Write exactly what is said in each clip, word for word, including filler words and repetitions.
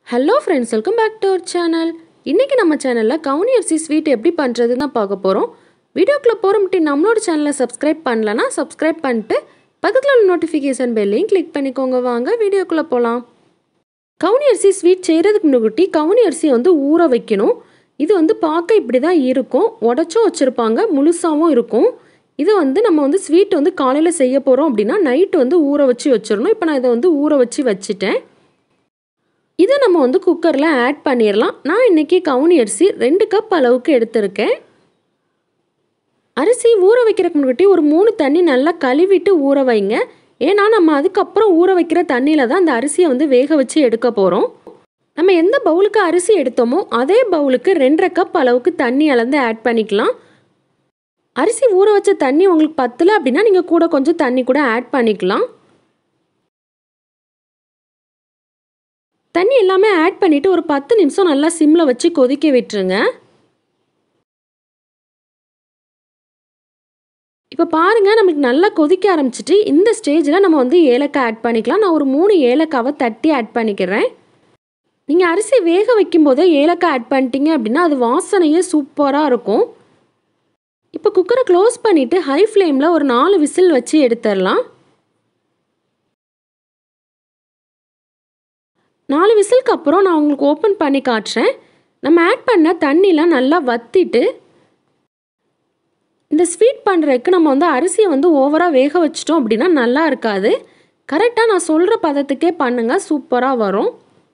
Hello friends, welcome back to our channel. இன்னைக்கு நம்ம சேனல்ல கவுனி அரிசி ஸ்வீட் எப்படி பண்றதுன்னு பார்க்க போறோம். வீடியோக்குள்ள போறோம்ட்டி நம்மளோட சேனலை சப்ஸ்கிரைப் பண்ணலனா சப்ஸ்கிரைப் பண்ணிட்டு பக்கத்துல உள்ள நோட்டிஃபிகேஷன் பெல்லையும் கிளிக் பண்ணிக்கோங்க. வாங்க வீடியோக்குள்ள போலாம். கவுனி அரிசி ஸ்வீட் செய்யறதுக்கு முன்னாடி கவுனி அரிசி வந்து ஊற வைக்கணும். இது வந்து பார்க்க இப்படி தான் இருக்கும். உடைச்சும் வச்சிருப்பாங்க, முழுசாவும் இருக்கும். இது வந்து நம்ம வந்து ஸ்வீட் வந்து காலையில செய்ய போறோம் அப்படினா நைட் வந்து ஊற வச்சு வச்சிரணும். இப்போ நான் இத வந்து ஊற வச்சு வச்சிட்டேன். இதை நம்ம வந்து குக்கரில் ஆட் பண்ணிடலாம். நான் இன்றைக்கி கவுனி அரிசி ரெண்டு கப் அளவுக்கு எடுத்திருக்கேன். அரிசி ஊற வைக்கிறதுக்கு முன்னாடி ஒரு மூணு தண்ணி நல்லா கழுவிட்டு ஊற வைங்க. ஏன்னா நம்ம அதுக்கப்புறம் ஊற வைக்கிற தண்ணியில் தான் அந்த அரிசியை வந்து வேக வச்சு எடுக்க போகிறோம். நம்ம எந்த பவுலுக்கு அரிசி எடுத்தோமோ அதே பவுலுக்கு ரெண்டரை கப் அளவுக்கு தண்ணி அளந்து ஆட் பண்ணிக்கலாம். அரிசி ஊற வச்ச தண்ணி உங்களுக்கு பத்தலை அப்படின்னா நீங்கள் கூட கொஞ்சம் தண்ணி கூட ஆட் பண்ணிக்கலாம். தண்ணி எல்லாமே ஆட் பண்ணிட்டு ஒரு பத்து நிமிஷம் நல்லா சிம்ல வச்சு கொதிக்க விட்டுருங்க. இப்போ பாருங்க நமக்கு நல்லா கொதிக்க ஆரம்பிச்சிட்டு இந்த ஸ்டேஜில் நம்ம வந்து ஏலக்காய் ஆட் பண்ணிக்கலாம். நான் ஒரு மூணு ஏலக்காவை தட்டி ஆட் பண்ணிக்கிறேன். நீங்கள் அரிசி வேக வைக்கும் போதே ஏலக்காய் ஆட் பண்ணிட்டீங்க அப்படின்னா அது வாசனையே சூப்பராக இருக்கும். இப்போ குக்கரை க்ளோஸ் பண்ணிவிட்டு ஹை ஃப்ளேமில் ஒரு நாலு விசில் வச்சு எடுத்துடலாம். நாலு விசிலுக்கு அப்புறம் நான் உங்களுக்கு ஓப்பன் பண்ணி காட்டுறேன். நம்ம ஆட் பண்ண தண்ணிலாம் நல்லா வற்றிட்டு இந்த ஸ்வீட் பண்ணுறதுக்கு நம்ம வந்து அரிசியை வந்து ஓவராக வேக வச்சிட்டோம் அப்படின்னா நல்லா இருக்காது. கரெக்டாக நான் சொல்கிற பதத்துக்கே பண்ணுங்கள், சூப்பராக வரும்.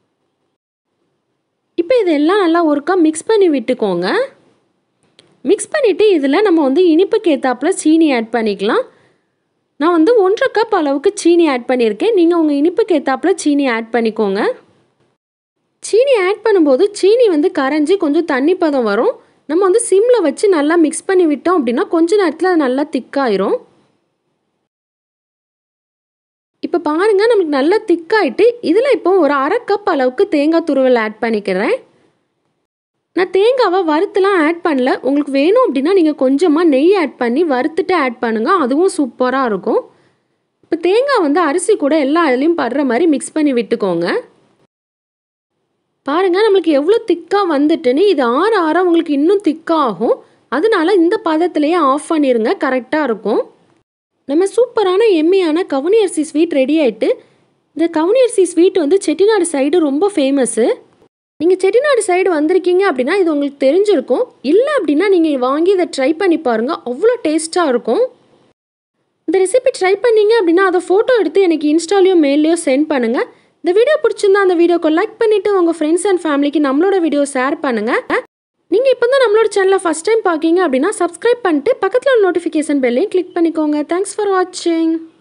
இப்போ இதெல்லாம் நல்லா ஒருக்கா மிக்ஸ் பண்ணி விட்டுக்கோங்க. மிக்ஸ் பண்ணிவிட்டு இதில் நம்ம வந்து இனிப்புக்கு ஏற்றாப்புல சீனி ஆட் பண்ணிக்கலாம். நான் வந்து ஒன்றரை கப் அளவுக்கு சீனி ஆட் பண்ணியிருக்கேன். நீங்கள் உங்கள் இனிப்புக்கு ஏற்றாப்புல சீனி ஆட் பண்ணிக்கோங்க. சீனி ஆட் பண்ணும்போது சீனி வந்து கரைஞ்சி கொஞ்சம் தண்ணி பதம் வரும். நம்ம வந்து சிம்மில் வச்சு நல்லா மிக்ஸ் பண்ணி விட்டோம் அப்படின்னா கொஞ்ச நேரத்தில் அது நல்லா திக்காயிரும். இப்போ பாருங்கள் நமக்கு நல்லா திக்காயிட்டு இதில் இப்போ ஒரு அரை கப் அளவுக்கு தேங்காய் துருவல் ஆட் பண்ணிக்கிறேன். நான் தேங்காவை வறுத்துலாம் ஆட் பண்ணல. உங்களுக்கு வேணும் அப்படின்னா நீங்கள் கொஞ்சமாக நெய் ஆட் பண்ணி வறுத்துட்டு ஆட் பண்ணுங்கள், அதுவும் சூப்பராக இருக்கும். இப்போ தேங்காய் வந்து அரிசி கூட எல்லா இதுலேயும் படுற மாதிரி மிக்ஸ் பண்ணி விட்டுக்கோங்க. பாருங்கள் நம்மளுக்கு எவ்வளோ திக்காக வந்துட்டுன்னு. இது ஆற ஆற உங்களுக்கு இன்னும் திக்காகும். அதனால இந்த பதத்திலேயே ஆஃப் பண்ணிடுங்க, கரெக்டாக இருக்கும். நம்ம சூப்பரான எம்மியான கவுனி அரிசி ஸ்வீட் ரெடி ஆகிட்டு. இந்த கவுனி அரிசி ஸ்வீட் வந்து செட்டிநாடு சைடு ரொம்ப ஃபேமஸ்ஸு. நீங்கள் செட்டிநாடு சைடு வந்திருக்கீங்க அப்படின்னா இது உங்களுக்கு தெரிஞ்சிருக்கும். இல்லை அப்படின்னா நீங்கள் வாங்கி இதை ட்ரை பண்ணி பாருங்கள், அவ்வளோ டேஸ்ட்டாக இருக்கும். இந்த ரெசிபி ட்ரை பண்ணீங்க அப்படின்னா அதை ஃபோட்டோ எடுத்து எனக்கு இன்ஸ்டாலையோ மெயிலையோ சென்ட் பண்ணுங்கள். இந்த வீடியோ பிடிச்சிருந்தா அந்த வீடியோக்கு லைக் பண்ணிவிட்டு உங்கள் ஃப்ரெண்ட்ஸ் அண்ட் ஃபேமிலிக்கு நம்மளோட வீடியோ ஷேர் பண்ணுங்கள். நீங்கள் இப்போ தான் நம்மளோட சேனலை ஃபஸ்ட் டைம் பார்க்கிங்க அப்படின்னா சப்ஸ்கிரைப் பண்ணிட்டு பக்கத்தில் உள்ள நோட்டிஃபிகேஷன் பெல்லையும் கிளிக் பண்ணிக்கோங்க. தேங்க்ஸ் ஃபார் வாட்சிங்.